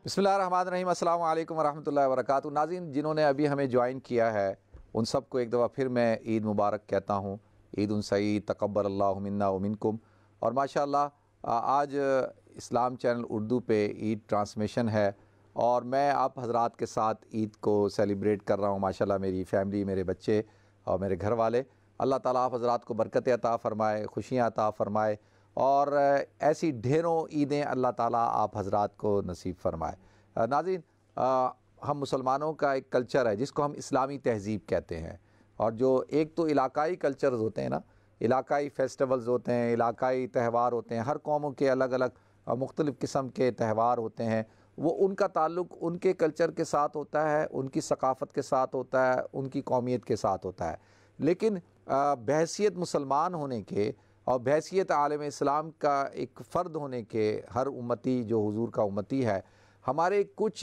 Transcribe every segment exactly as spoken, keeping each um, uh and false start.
بسم اللہ الرحمن الرحیم۔ السلام علیکم ورحمۃ اللہ وبرکاتہ۔ ناظرین جنہوں نے ابھی ہمیں جوائن کیا ہے ان سب کو ایک دفعہ پھر میں عید مبارک کہتا ہوں، عید سعید، تقبل اللہ منا و منکم۔ اور ماشاءاللہ آج اسلام چینل اردو پہ عید ٹرانسمیشن ہے اور میں آپ حضرات کے ساتھ عید کو سیلیبریٹ کر رہا ہوں۔ ماشاءاللہ میری فیملی، میرے بچے اور میرے گھر والے، اللہ تعالیٰ آپ حضرات کو برکت عطا فرمائے، خوشیاں عطا فرمائے اور ایسی ڈھیروں عیدیں اللہ تعالیٰ آپ حضرات کو نصیب فرمائے۔ ناظرین ہم مسلمانوں کا ایک کلچر ہے جس کو ہم اسلامی تہذیب کہتے ہیں، اور جو ایک تو علاقائی کلچرز ہوتے ہیں نا، علاقائی فیسٹیولز ہوتے ہیں، علاقائی تہوار ہوتے ہیں، ہر قوموں کے الگ الگ مختلف قسم کے تہوار ہوتے ہیں، وہ ان کا تعلق ان کے کلچر کے ساتھ ہوتا ہے، ان کی ثقافت کے ساتھ ہوتا ہے، ان کی قومیت کے ساتھ ہوتا ہے۔ لیکن بحیثیت مسلمان ہونے کے اور بحیثیت عالم اسلام کا ایک فرد ہونے کے، ہر امتی جو حضور کا امتی ہے، ہمارے کچھ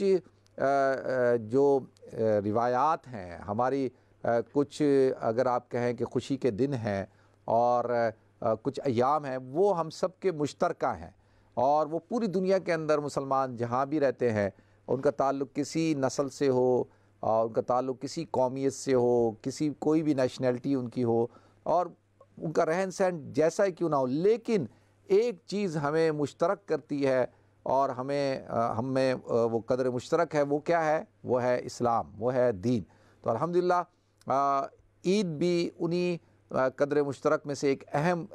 جو روایات ہیں، ہماری کچھ اگر آپ کہیں کہ خوشی کے دن ہیں اور کچھ ایام ہیں، وہ ہم سب کے مشترکہ ہیں، اور وہ پوری دنیا کے اندر مسلمان جہاں بھی رہتے ہیں ان کا تعلق کسی نسل سے ہو، اور ان کا تعلق کسی قومیت سے ہو، کسی کوئی بھی نیشنلٹی ان کی ہو، اور ان کا رہن سہن جیسا ہی کیوں نہ ہو، لیکن ایک چیز ہمیں مشترک کرتی ہے اور ہمیں ہم میں وہ قدر مشترک ہے، وہ کیا ہے؟ وہ ہے اسلام، وہ ہے دین۔ تو الحمدللہ عید بھی انہی قدر مشترک میں سے ایک اہم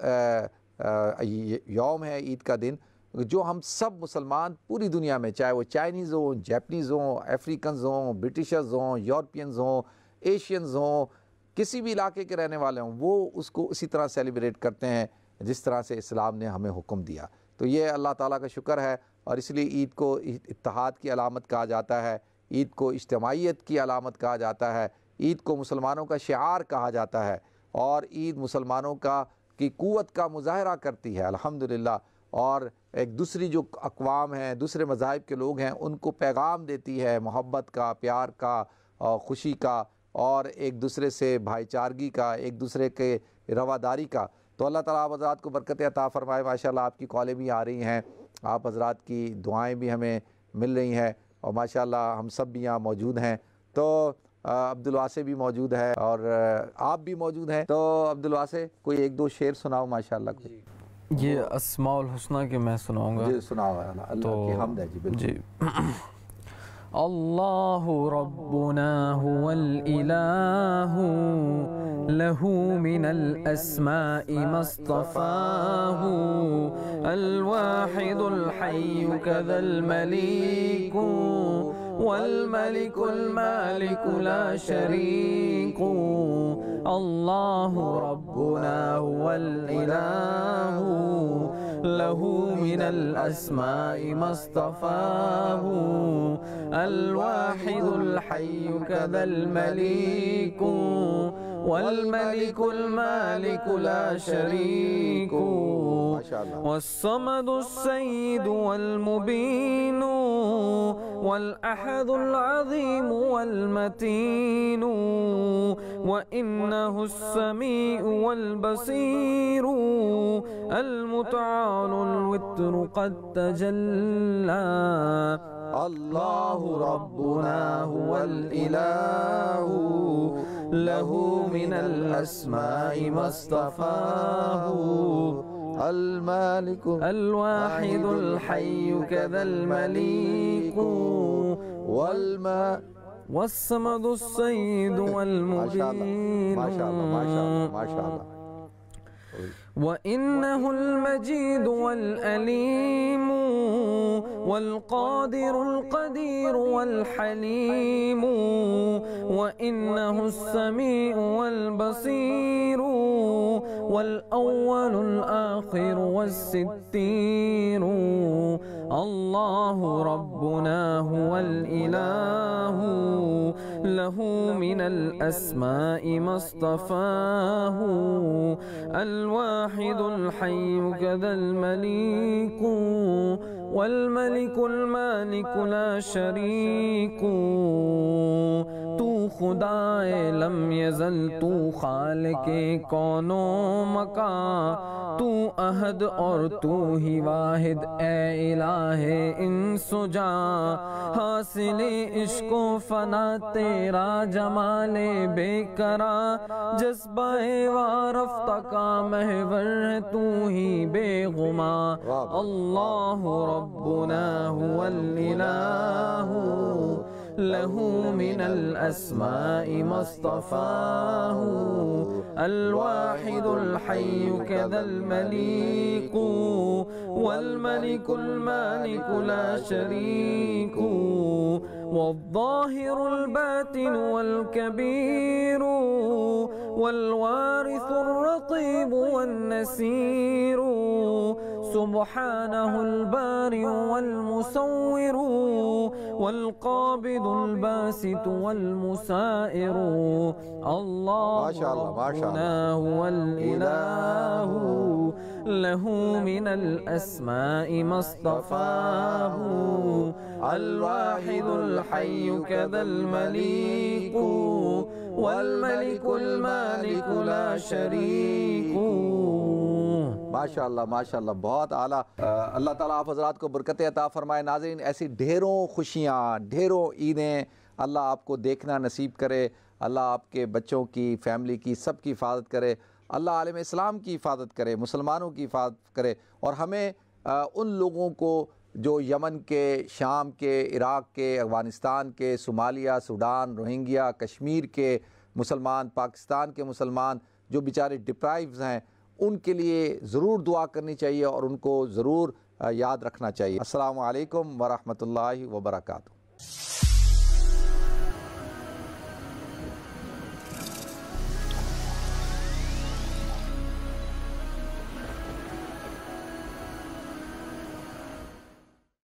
یوم ہے، عید کا دن، جو ہم سب مسلمان پوری دنیا میں، چاہے وہ چائنیز ہوں، جیپنیز ہوں، افریکنز ہوں، برٹشرز ہوں، یورپینز ہوں، ایشینز ہوں، کسی بھی علاقے کے رہنے والے ہوں، وہ اس کو اسی طرح سیلیبریٹ کرتے ہیں جس طرح سے اسلام نے ہمیں حکم دیا۔ تو یہ اللہ تعالیٰ کا شکر ہے، اور اس لیے عید کو اتحاد کی علامت کہا جاتا ہے، عید کو اجتماعیت کی علامت کہا جاتا ہے، عید کو مسلمانوں کا شعار کہا جاتا ہے، اور عید مسلمانوں کا کی قوت کا مظاہرہ کرتی ہے الحمدللہ، اور ایک دوسری جو اقوام ہیں، دوسرے مذاہب کے لوگ ہیں، ان کو پیغام دیتی ہے محبت کا، پیار کا، اور خوشی کا، اور ایک دوسرے سے بھائی چارگی کا، ایک دوسرے کے رواداری کا۔ تو اللہ تعالیٰ آپ حضرات کو برکت عطا فرمائے۔ ماشاءاللہ آپ کی کالیں بھی آ رہی ہیں، آپ حضرات کی دعائیں بھی ہمیں مل رہی ہیں، اور ماشاءاللہ ہم سب بھی یہاں موجود ہیں۔ تو عبد الواسع بھی موجود ہے اور آپ بھی موجود ہیں، تو عبد الواسع کوئی ایک دو شعر سناؤ ماشاءاللہ کو۔ یہ اسماء الحسنہ کے میں سناؤں گا۔ جی سناؤ، اللہ کی حمد ہے جی، بالکل۔ جی اللہ ربنا هو الإله له من الأسماء ما اصطفاه الواحد الحي كذا المليك والملك المالك لا شريك الله ربنا هو الإله له من الأسماء ما اصطفاه الواحد الحي كذا المليك والملك المالك لا شريك والصمد السيد والمبين والأحد العظيم والمتين وإنه السميع والبصير المتعال الوتر قد تجلى اللہ ربنا هو الإله له من الأسماء ما اصطفاه المالك الواحد الحي كذا المليك والما والصمد السيد والمبين ما شاء الله ما شاء الله ما شاء الله وإنه المجيد والأليم والقادر القدير والحليم وإنه السميع والبصير والأول الآخر والستير الله ربنا هو الإله له من الأسماء ما اصطفاه الواحد الحي كذا المليك والملك المالك لا شريك تو خدائے لم یزل تو خالق کون و مکان تو احد اور تو ہی واحد اے الہ انس و جاں حاصل عشق و فنا تیرا جمال بے کرا جذبہ وارفتہ کا محور ہے تو ہی بے غما اللہ ربنا هو الالہ لہ من الاسماء ما اصطفاہ الواحد الحی کذا الملیک والملک المالک لا شریک والظاہر الباطن والکبیر والوارث الرقیب والنسیر سبحانہ البارئ والمصور والقابض الباسط والمسائر اللہ ربنا هو الالہ لہ من الاسماء ما اصطفاہ الواحد الحی کذا الملیک والملک المالک لا شریک۔ ماشاءاللہ ماشاءاللہ بہت اعلیٰ۔ اللہ تعالیٰ آپ حضرات کو برکت عطا فرمائے۔ ناظرین ایسی ڈھیروں خوشیاں ڈھیروں عیدیں اللہ آپ کو دیکھنا نصیب کرے، اللہ آپ کے بچوں کی فیملی کی سب کی حفاظت کرے، اللہ عالم اسلام کی حفاظت کرے، مسلمانوں کی حفاظت کرے، اور ہمیں ان لوگوں کو جو یمن کے، شام کے، عراق کے، افغانستان کے، صومالیہ، سوڈان، روہنگیا، کشمیر کے مسلمان، پاکستان کے مسلمان جو بیچارے ڈپرائیوز ہیں، ان کے لیے ضرور دعا کرنی چاہیے اور ان کو ضرور یاد رکھنا چاہیے۔ السلام علیکم ورحمۃ اللہ وبرکاتہ۔